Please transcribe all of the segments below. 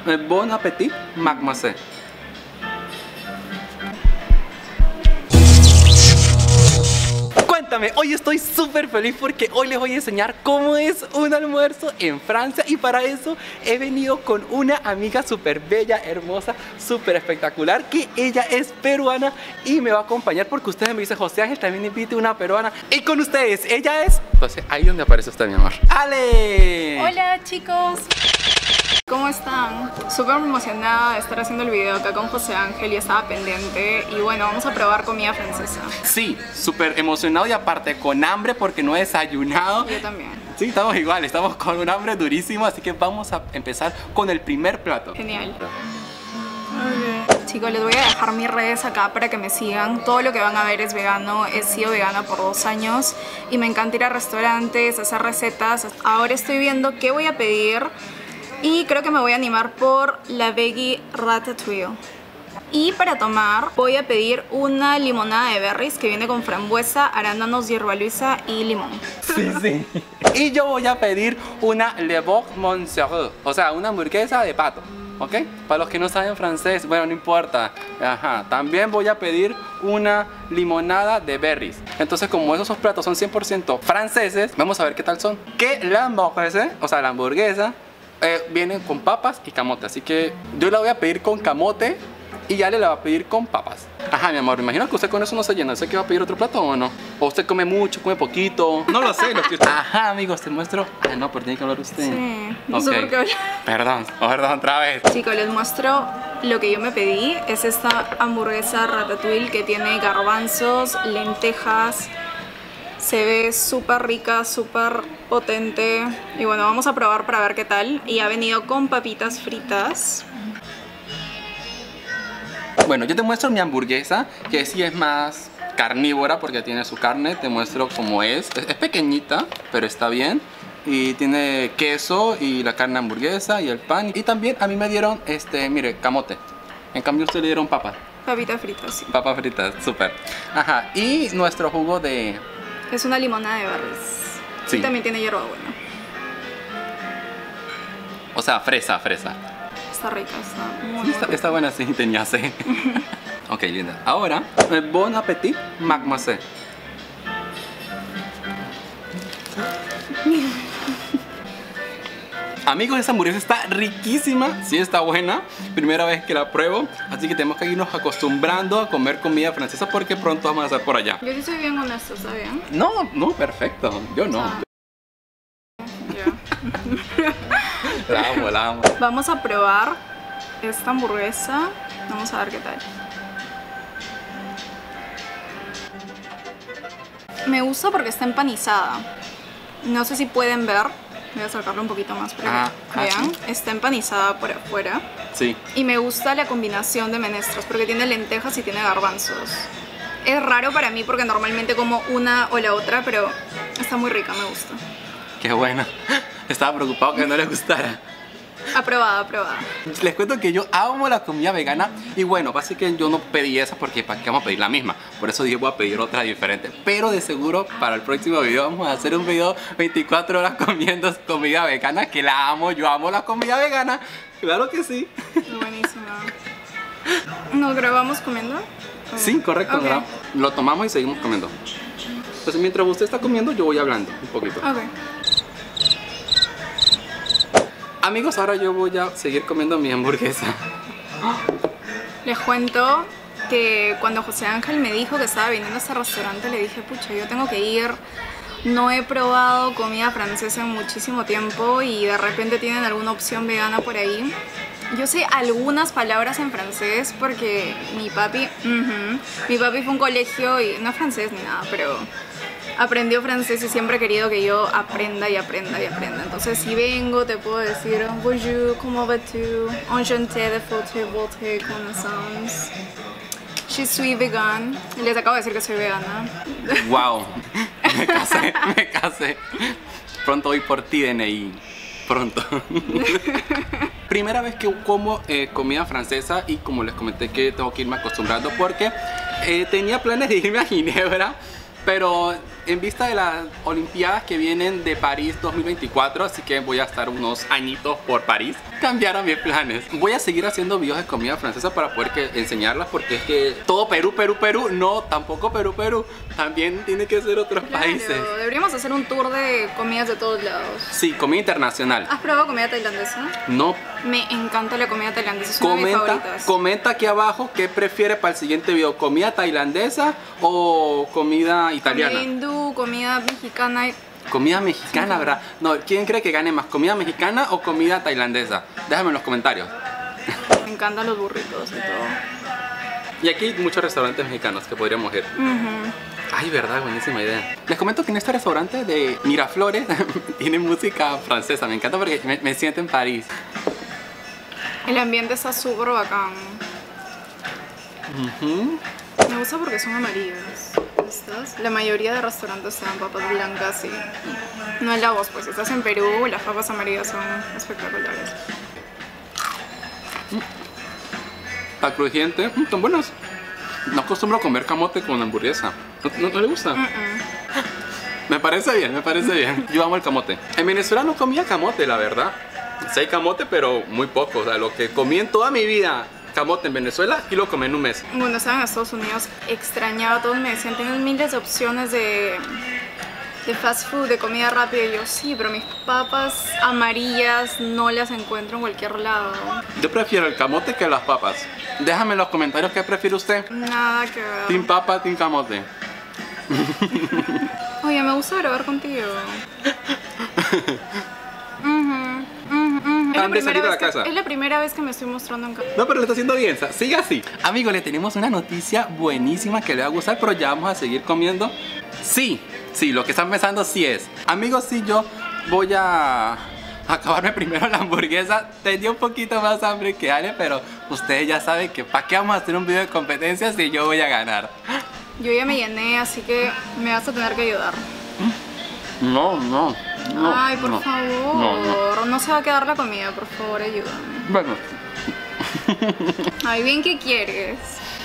Bon appétit, mademoiselle. Cuéntame, hoy estoy súper feliz porque hoy les voy a enseñar cómo es un almuerzo en Francia, y para eso he venido con una amiga súper bella, hermosa, súper espectacular, que ella es peruana y me va a acompañar porque ustedes me dicen: José Ángel, también invite una peruana, y con ustedes ella es... Entonces ahí donde aparece usted, mi amor. ¡Ale! Hola chicos, ¿cómo están? Súper emocionada de estar haciendo el video acá con José Ángel y estaba pendiente. Y bueno, vamos a probar comida francesa. Sí, súper emocionado y aparte con hambre porque no he desayunado. Yo también. Sí, estamos igual, estamos con un hambre durísimo, así que vamos a empezar con el primer plato. Genial. Chicos, les voy a dejar mis redes acá para que me sigan. Todo lo que van a ver es vegano. He sido vegana por 2 años y me encanta ir a restaurantes, hacer recetas. Ahora estoy viendo qué voy a pedir y creo que me voy a animar por la veggie ratatouille. Y para tomar voy a pedir una limonada de berries que viene con frambuesa, arándanos, hierba luisa y limón. Sí, sí. Y yo voy a pedir una Le Bourg Montserrat, o sea, una hamburguesa de pato, ¿ok? Para los que no saben francés, bueno, no importa. Ajá. También voy a pedir una limonada de berries. Entonces, como esos platos son 100% franceses, vamos a ver qué tal son. Que la hamburguesa, o sea, la hamburguesa, vienen con papas y camote. Así que yo la voy a pedir con camote y ya le la va a pedir con papas. Ajá, mi amor, me imagino que usted con eso no se llena. ¿Sé que va a pedir otro plato o no? ¿O usted come mucho, come poquito? No lo sé, lo que usted... Ajá, amigos, te muestro... Ah, no, pero tiene que hablar usted. Sí, no sé por qué hablar. Perdón, otra vez. Chicos, les muestro lo que yo me pedí. Es esta hamburguesa ratatouille que tiene garbanzos, lentejas. Se ve súper rica, súper potente. Y bueno, vamos a probar para ver qué tal. Y ha venido con papitas fritas. Bueno, yo te muestro mi hamburguesa, que sí es más carnívora porque tiene su carne. Te muestro cómo es. Es pequeñita, pero está bien. Y tiene queso y la carne hamburguesa y el pan. Y también a mí me dieron, mire, camote. En cambio a usted le dieron papa. Papitas fritas, sí. Papas fritas, súper. Ajá, y nuestro jugo de... Es una limonada de berries. Sí. Y también tiene hierbabuena. O sea, fresa. Está rica, está muy Sí, está buena, sí, tenía sed. Ok, linda. Ahora, bon appétit, mademoiselle. Amigos, esta hamburguesa está riquísima, sí está buena, primera vez que la pruebo, así que tenemos que irnos acostumbrando a comer comida francesa porque pronto vamos a estar por allá. Yo sí soy bien honesta, ¿está bien? No, perfecto, yo no. Ah. Ya. La amo. Vamos a probar esta hamburguesa, vamos a ver qué tal. Me gusta porque está empanizada. No sé si pueden ver. Voy a acercarlo un poquito más para que vean. Sí. Está empanizada por afuera. Sí. Y me gusta la combinación de menestras porque tiene lentejas y tiene garbanzos. Es raro para mí porque normalmente como una o la otra, pero está muy rica, me gusta. Qué bueno. Estaba preocupado que no les gustara. Aprobada. Les cuento que yo amo la comida vegana. Y bueno, básicamente yo no pedí esa porque ¿para qué vamos a pedir la misma? Por eso dije voy a pedir otra diferente. Pero de seguro para el próximo video vamos a hacer un video 24 horas comiendo comida vegana. Que la amo, yo amo la comida vegana. Claro que sí. Buenísima. ¿Nos grabamos comiendo? Sí, correcto. Okay. Lo tomamos y seguimos comiendo. Entonces mientras usted está comiendo yo voy hablando un poquito. Ok. Amigos, ahora yo voy a seguir comiendo mi hamburguesa. Les cuento que cuando José Ángel me dijo que estaba viniendo a este restaurante, le dije, pucha, yo tengo que ir. No he probado comida francesa en muchísimo tiempo y de repente tienen alguna opción vegana por ahí. Yo sé algunas palabras en francés porque mi papi fue a un colegio y no es francés ni nada, pero aprendió francés y siempre ha querido que yo aprenda y aprenda. Entonces si vengo te puedo decir bonjour, comment vas-tu, enchanté de votre connaissance. Je suis vegan. Les acabo de decir que soy vegana. Wow, me casé. Pronto voy por ti, DNI. Pronto. Primera vez que como comida francesa y como les comenté que tengo que irme acostumbrando porque tenía planes de irme a Ginebra, pero en vista de las Olimpiadas que vienen de París 2024, así que voy a estar unos añitos por París, cambiaron mis planes. Voy a seguir haciendo videos de comida francesa para poder enseñarlas, porque es que todo Perú, no, tampoco Perú, también tiene que ser otros países. Deberíamos hacer un tour de comidas de todos lados. Sí, comida internacional. ¿Has probado comida tailandesa? No. Me encanta la comida tailandesa, es una de mis favoritas. Comenta aquí abajo qué prefiere para el siguiente video, comida tailandesa o comida italiana. Comida hindú, comida mexicana. Comida mexicana, sí. ¿Verdad? No, ¿quién cree que gane más, comida mexicana o comida tailandesa? Déjame en los comentarios. Me encantan los burritos y todo. Y aquí hay muchos restaurantes mexicanos que podríamos ir. Ay, verdad, buenísima idea. Les comento que en este restaurante de Miraflores tiene música francesa. Me encanta porque me siento en París. El ambiente está súper bacán. Me gusta porque son amarillos. ¿Estas? La mayoría de restaurantes se dan papas blancas y no es la voz, pues si estás en Perú, las papas amarillas son espectaculares. Está crujiente, están buenos. No acostumbro a comer camote con hamburguesa. ¿No le gusta? Me parece bien. Yo amo el camote. En Venezuela no comía camote, la verdad. Sí hay camote, pero muy poco. O sea, lo que comí en toda mi vida camote en Venezuela y lo comí en un mes. Cuando estaba en Estados Unidos extrañaba, todos me decían, tienes miles de opciones de fast food, de comida rápida. Y yo, sí, pero mis papas amarillas no las encuentro en cualquier lado. Yo prefiero el camote que las papas. Déjame en los comentarios qué prefiere usted. Nada que ver. Team papa, team camote. Oye, me gusta grabar contigo. Es la primera vez que me estoy mostrando en cámara. No, pero lo está haciendo bien, siga así. Amigo, le tenemos una noticia buenísima que le va a gustar, pero ya vamos a seguir comiendo. Sí, lo que están pensando sí es. Amigos, sí, yo voy a acabarme primero la hamburguesa. Tenía un poquito más hambre que Ale, pero ustedes ya saben que ¿para qué vamos a hacer un video de competencias si yo voy a ganar? Yo ya me llené, así que me vas a tener que ayudar. No. Ay, por favor, no se va a quedar la comida, por favor, ayúdame. Bueno. Ay, bien, ¿qué quieres?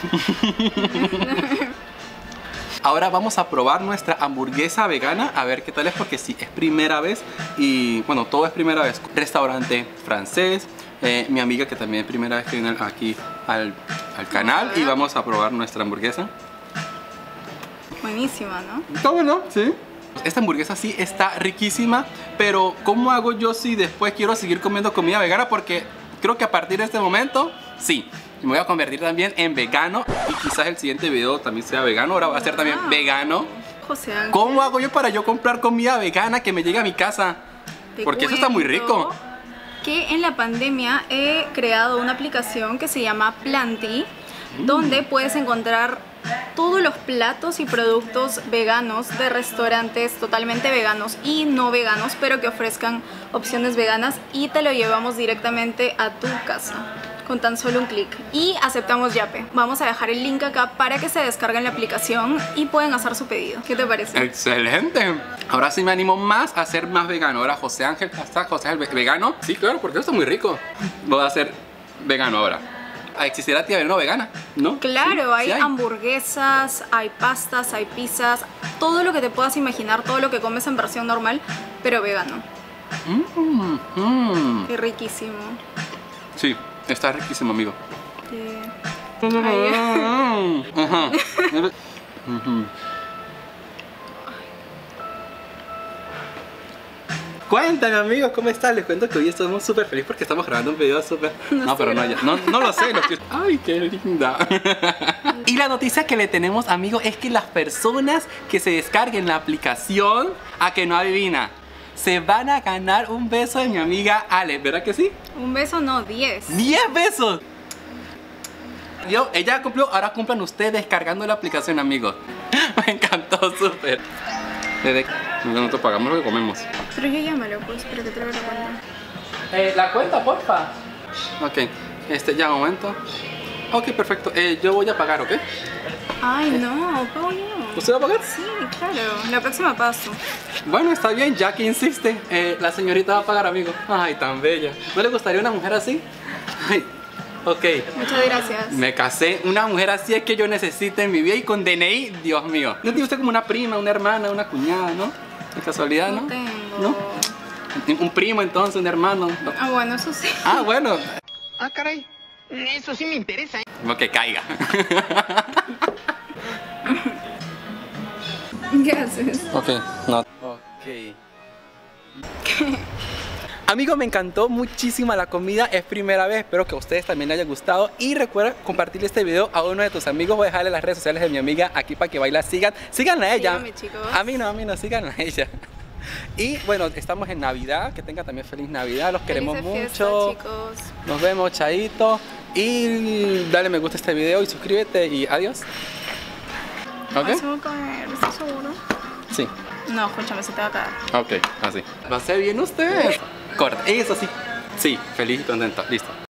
Ahora vamos a probar nuestra hamburguesa vegana, a ver qué tal es, porque sí, es primera vez y bueno, todo es primera vez. Restaurante francés, mi amiga que también es primera vez que viene aquí al canal, y vamos a probar nuestra hamburguesa. Buenísima, ¿no? Está bueno, sí. Esta hamburguesa sí está riquísima, pero ¿cómo hago yo si después quiero seguir comiendo comida vegana? Porque creo que a partir de este momento, sí, me voy a convertir también en vegano y quizás el siguiente video también sea vegano. Ahora va a ser también vegano. José Ángel, ¿cómo hago yo para yo comprar comida vegana que me llegue a mi casa? Porque eso está muy rico. Que en la pandemia he creado una aplicación que se llama Planty, donde puedes encontrar todos los platos y productos veganos de restaurantes totalmente veganos y no veganos, pero que ofrezcan opciones veganas, y te lo llevamos directamente a tu casa con tan solo un clic, y aceptamos Yape. Vamos a dejar el link acá para que se descarguen la aplicación y pueden hacer su pedido. ¿Qué te parece? Excelente. Ahora sí me animo más a ser más vegano. Ahora José Ángel, ¿está José Ángel vegano? Sí, claro, porque esto está muy rico. Voy a ser vegano ahora. ¿Existirá tía no vegana? ¿No? Claro, sí, hay hamburguesas, hay pastas, hay pizzas, todo lo que te puedas imaginar, todo lo que comes en versión normal, pero vegano. Qué riquísimo. Sí, está riquísimo, amigo. Cuéntame, amigos, ¿cómo están? Les cuento que hoy estamos súper felices porque estamos grabando un video súper... No, pero no, ya. No lo sé. Ay, qué linda. Y la noticia que le tenemos, amigos, es que las personas que se descarguen la aplicación, a que no adivina, se van a ganar un beso de mi amiga Ale. ¿Verdad que sí? Un beso no, 10. ¡10 besos! Ella cumplió, ahora cumplan ustedes descargando la aplicación, amigos. Me encantó, súper. Nosotros pagamos lo que comemos. Pero yo llámalo, pues, para que traiga la cuenta. La cuenta, porfa. Ok, ya, un momento. Ok, perfecto. Yo voy a pagar, ¿ok? Ay, no, pago yo. ¿Usted va a pagar? Sí, claro. La próxima paso. Bueno, está bien, ya que insiste. La señorita va a pagar, amigo. Ay, tan bella. ¿No le gustaría una mujer así? Ay, Ok. Muchas gracias. Me casé. Una mujer así es que yo necesito en mi vida y con DNI, Dios mío. ¿No tiene usted como una prima, una hermana, una cuñada, no? De casualidad, ¿no? No tengo. ¿No? Un primo entonces, un hermano. No. Ah, bueno, eso sí. Ah, bueno. Ah, caray. Eso sí me interesa. Como que caiga. ¿Qué haces? Ok, no. Ok. Amigos, me encantó muchísimo la comida, es primera vez, espero que a ustedes también les haya gustado y recuerda compartir este video a uno de tus amigos, voy a dejarle las redes sociales de mi amiga aquí para que la sigan, síganla a ella. Síganme, chicos. A mí no, síganla a ella. Y bueno, estamos en Navidad, que tengan también feliz Navidad, los queremos Felices mucho. fiestas, chicos. Nos vemos, chaito. Y dale me gusta a este video y suscríbete y adiós. ¿Ok? Ay, se me va a caer, ¿estás seguro? Sí. No, escúchame, se te va a caer. Ok, así. ¿Va a ser bien usted? Corta, eso sí. Sí, feliz y contento. Listo.